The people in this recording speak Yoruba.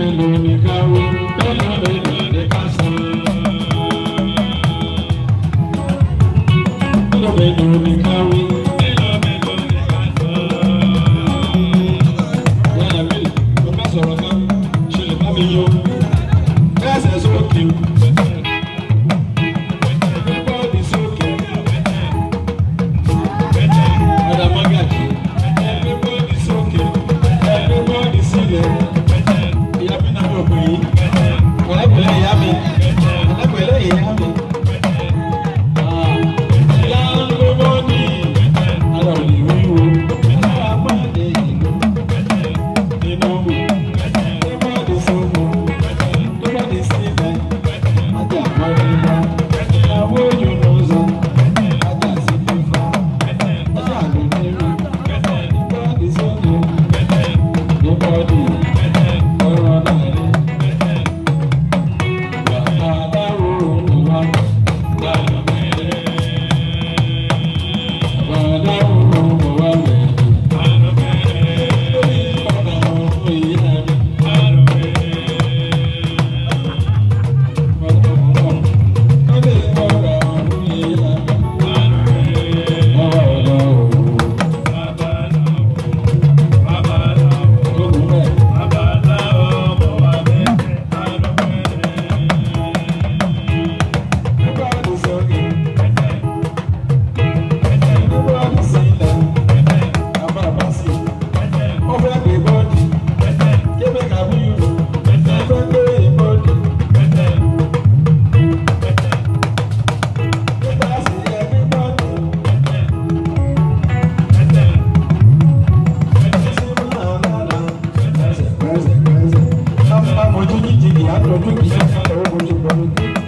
mélòó ni ká wí, mélòó ni ká sọ. Mélòó ni ká wí, mélòó ni ká sọ. Yàrá mi, mo bá sọ̀rọ̀ kan, ṣe lè bá mi yọ. Ẹsẹ̀ sókè. Everybody sókè. Ọ̀dà Magaji. Everybody sókè. Everybody sílẹ̀. Ìyá mi náà wọ̀ pé yìí. Pẹ̀lẹ́pẹ̀lẹ́ ìyá mi. Pẹ̀lẹ́pẹ̀lẹ́ ìyá mi. Ìyá everybody. Ara ò lè wíwo. Àpàdé ìlú. Nínú wò. Everybody sókè. Everybody sílẹ̀. Ajá àmọ́lẹ́lá. Ìyàwó yóò lọ sọ. Ajá sí fífa. Ajá ló ní rí. Everybody sókè. Everybody. Ọ̀rọ̀ náà rí. Bàbá dáwọ́ òun wá. Bàbá dáwọ́ òun wá lẹ̀. Bàbá òun yìí náà rí. I'm